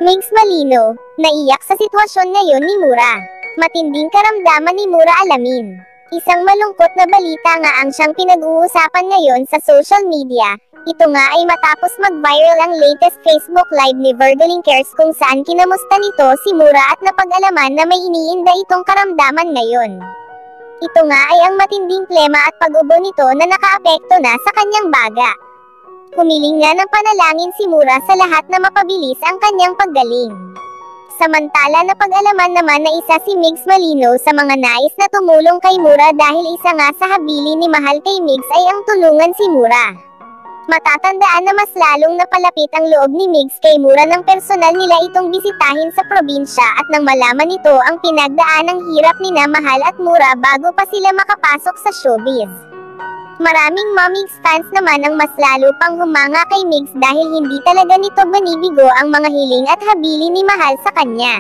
Migs Malino, naiyak sa sitwasyon ngayon ni Mura. Matinding karamdaman ni Mura alamin. Isang malungkot na balita nga ang siyang pinag-uusapan ngayon sa social media. Ito nga ay matapos mag-viral ang latest Facebook Live ni Virgoling Cares kung saan kinamusta nito si Mura at napag-alaman na may iniinda itong karamdaman ngayon. Ito nga ay ang matinding plema at pag-ubo nito na nakaapekto na sa kanyang baga. Humiling nga ng panalangin si Mura sa lahat na mapabilis ang kanyang paggaling. Samantala napag-alaman naman na isa si Migs Malino sa mga nais na tumulong kay Mura dahil isa nga sa habili ni Mahal kay Migs ay ang tulungan si Mura. Matatandaan na mas lalong napalapit ang loob ni Migs kay Mura nang personal nila itong bisitahin sa probinsya at nang malaman nito ang pinagdaan ng hirap ni na Mahal at Mura bago pa sila makapasok sa showbiz. Maraming Migs fans naman ang mas lalo pang humanga kay Migs dahil hindi talaga nito banibigo ang mga hiling at habili ni Mahal sa kanya.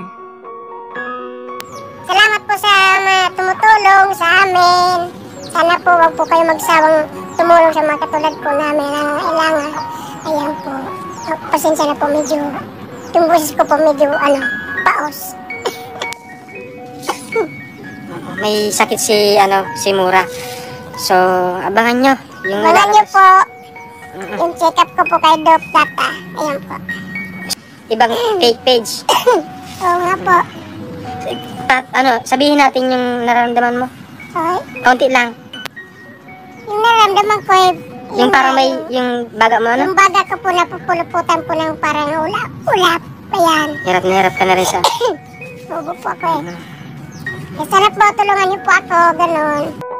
Salamat po sa mga tumutulong sa amin. Sana po wag po kayo magsawang tumulong sa mga katulad po namin na nangangailangan. Ayan po. Pasensya na po medyo, yung boses ko po medyo paos. May sakit si Mura. So, abangan nyo. Abangan nyo po yung check-up ko po kay Doc Tata. Ayan po. Ibang fake page. Oo nga po. Sabihin natin yung nararamdaman mo. Okay. Kaunti lang. Yung nararamdaman ko yung parang may, yung baga mo yung baga ko po napupuluputan po ng parang ulap. Ayan. Hirap na hirap ka na rin sa. Bobo po ako Sana po tulungan niyo po ako, ganun.